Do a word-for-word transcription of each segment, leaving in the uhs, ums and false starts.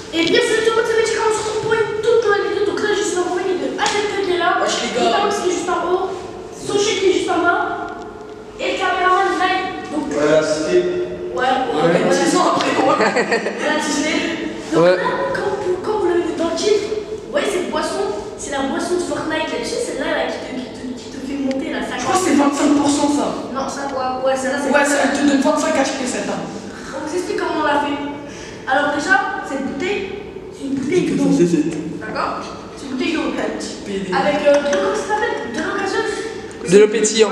Et bien sûr, tout le monde s'est quand on se retrouve pour une toute nouvelle vidéo. Donc là, je suis en compagnie de Adel qui est là, Itaox qui est juste en haut, Soché qui est juste en bas, et le caméraman Nine. Donc, voilà, c'était. Ouais, ouais, ouais, dix ans après, voilà, Disney. Donc ouais. là, quand, quand vous l'avez vu dans le titre, vous voyez cette boisson, c'est la boisson de Fortnite. Là, tu sais, celle-là là, qui, te, qui, te, qui te fait monter là. Je crois que c'est vingt-cinq pour cent ça. Non, ça, ouais, ouais, celle-là, c'est. Ouais, ça te donne vingt-cinq H P cette arme. On vous explique comment on l'a fait. Alors, déjà, cette bouteille, c'est une bouteille d'eau. D'accord? C'est une bouteille d'eau, avec euh, de l'eau, ça s'appelle de l'eau gazeuse. De l'eau pétillante.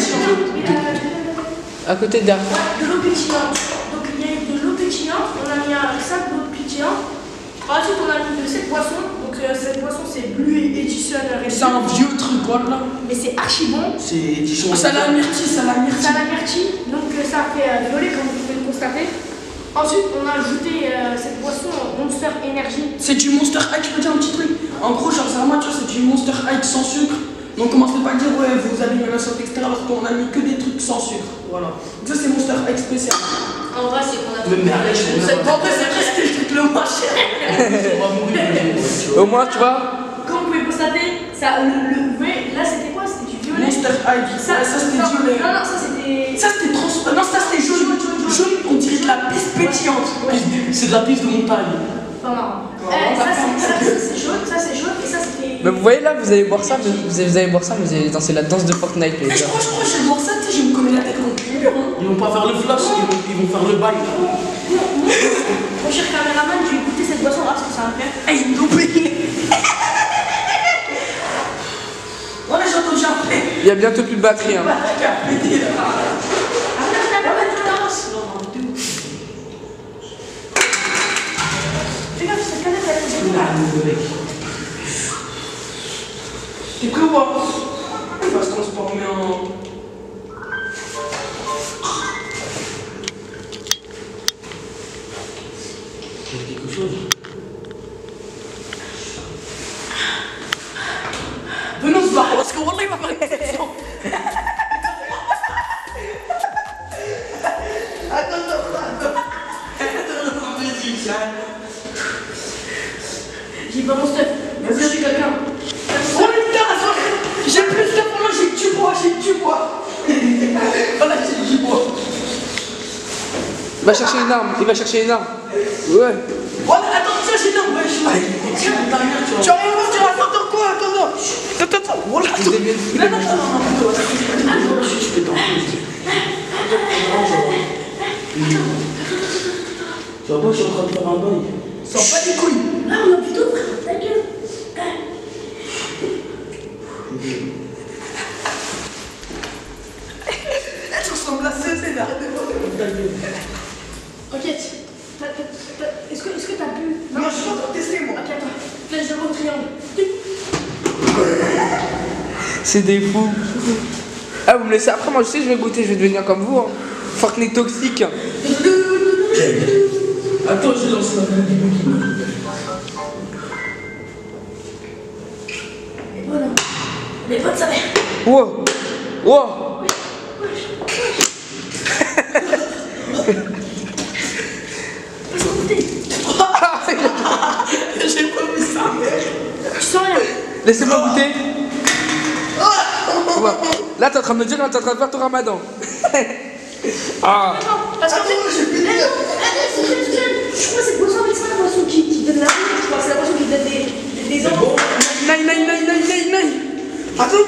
À côté d'Arc. Ouais, de l'eau pétillante. Donc il y a eu de l'eau pétillante, on a mis un sac d'eau pétillante. Ensuite on a mis de cette boisson. Donc euh, cette boisson c'est Blue Edition Red. C'est un vieux truc, voilà. Mais c'est archi bon. C'est édition. Ça l'a myrtille, ça l'a myrtille. Ça l'a myrtille, donc euh, ça fait euh, violet comme vous pouvez le constater. Ensuite on a ajouté euh, cette boisson Monster Energy. C'est du Monster High, je peux dire un petit truc. En gros, genre c'est à moi, tu vois, c'est du Monster High sans sucre. Donc commencez pas à dire ouais vous avez mis la sauce et cetera parce qu'on a mis que des trucs sans sucre. Voilà. Ça c'est Monster High spécial. En vrai c'est qu'on a Le merde, je cette En vrai c'est presque le truc le moins cher. On va mourir. Au moins, tu vois. Comme vous pouvez constater, ça, le, le ouais, là c'était quoi? C'était du violet. Monster High, ça, ça c'était non, violet. Non, non, ça c'était. Ça c'était transparent. Non, ça c'était jaune. Jaune, on dirait de la piste pétillante. C'est de la piste de montagne. Pas marrant. Eh, ça c'est jaune, ça c'est jaune et ça c'était. Mais vous voyez là, vous allez boire ça, vous, vous allez, vous allez boire ça, vous allez danser la danse de Fortnite, les Mais je gars. crois, je crois, je vais voir ça, tu sais, je me connais la tête en cuir. Ils vont pas faire le flash, ils vont, ils vont faire le bail. Mon cher caméraman, je vais goûter cette boisson, voir ce que ça va faire. Ah, ils m'ont payé. Voilà, j'ai entendu un pé. Il y a bientôt plus de batterie, hein. Qui a pété là. Fais gaffe, cette canette elle est jaune. T'es prêt ou pas? Il va se transformer en. Il y a quelque chose. Venons se barrer parce que Wallah il va faire une exception. Attends, attends, attends. J'ai pas mon stuff. Vas-y, j'ai quelqu'un. Oh putain, attends. J'ai plus de temps, là j'ai que du bois, j'ai que du bois. Voilà, j'ai du bois. Il va chercher une arme, il va chercher une arme. Ouais. Voilà, attends, tiens, j'ai une arme, ouais, je suis. Tu vas rien voir, tu vas attends quoi, attends, attends. Attends, attends, voilà. Non, non, non, non, non, Je peux t'en Tu vois pas, je suis en train de faire un bail. sors pas des couilles. Là, on a plutôt frère, ta gueule. Elle ressemble à Cézanne, arrête de voir. Ok, est-ce que est-ce que t'as bu? Non, je suis en train de tester, moi. Ok, attends. Là, je vois au triangle. C'est des fous. Ah, vous me laissez après, moi je sais, je vais goûter, je vais devenir comme vous. Hein. Fortnite toxique. Attends, je lance la vidéo. Et voilà. Les potes, sa mère. Wow. Wow. Laisse-moi goûter. J'ai pas vu ça, mec. Je sens rien. Laissez-moi goûter. Ouais. Là, t'es en train de me dire que t'es en train de faire ton ramadan. Ah. Attends, parce qu'en fait, j'ai fini. je crois que cette boisson, c'est pas la boisson qui, qui donne la vie, je crois que c'est la boisson qui donne des, des, des enfants. Nine, nine, nine, nine, nine, nine. Attends.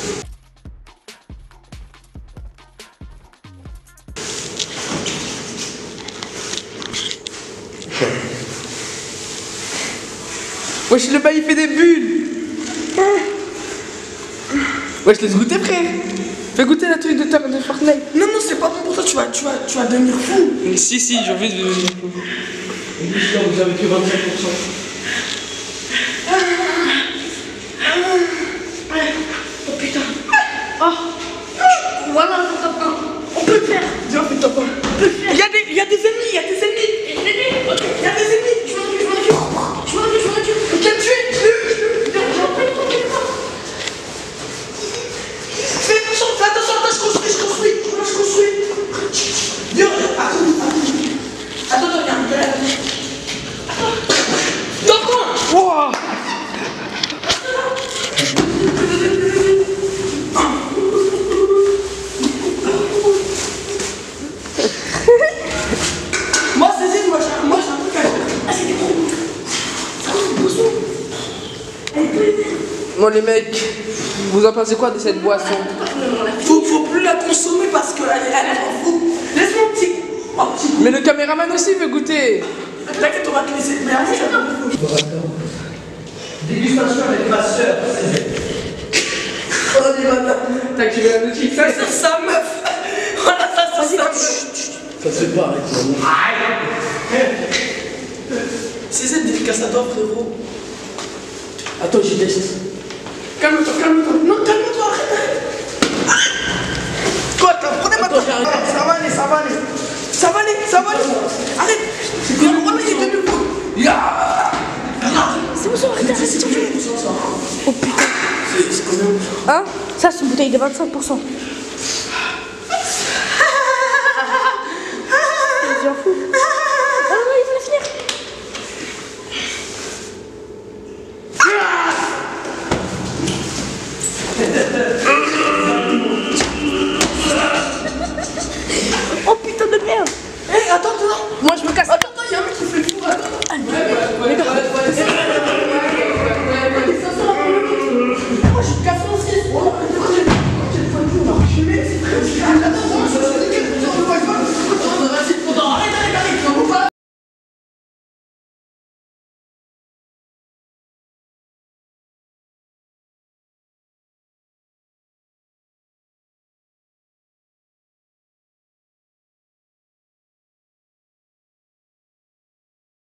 Wesh, le bail il fait des bulles. Wesh, laisse goûter, frère. Fais goûter la truc de, de Fortnite. Non, non, c'est pas bon pour toi, tu vas, tu vas, tu vas devenir fou. Si, si, j'ai envie de devenir fou. Vous avez que vingt-cinq pour cent. Oh putain. Oh. Voilà, on top un. On peut le faire. Viens, fais top un. On peut le faire. Il y a des, il y a des ennemis, il y a des ennemis. Ok, Il y a des ennemis. je m'en occupe, je m'en occupe. Je m'en occupe, je m'en occupe. Ok, tu es, je le, je le. J'ai repris, j'ai repris. Fais attention, fais attention, attends, je construis, je construis. Moi, je construis. Viens, attends, attends. Attends, attends, viens, viens. Attends. Bon les mecs, vous en pensez quoi de cette boisson? Faut, faut plus la consommer parce qu'elle elle est fou. Laisse mon petit. Mon petit goût. Mais le caméraman aussi veut goûter. T'inquiète, on va te laisser. Mais avant, ça dégustation avec ma soeur. Oh, les bâtards. T'as activé la notification. Ça, c'est sa meuf. Voilà, ça, c'est sa meuf. Ça se fait pas avec moi. C'est cette dédicace à toi, frérot. Attends, j'ai des. Calme-toi, calme-toi. Non, calme-toi, arrête, arrête. Quoi, t'as prenez ma toi. Ça va aller, ça va aller. Ça va aller, ça va aller. Arrête. C'est quoi le rôle, il est de nouveau. Ya. C'est bon, ça, arrête, arrête. C'est Oh putain. combien? Hein? Ça, c'est une bouteille de vingt-cinq pour cent.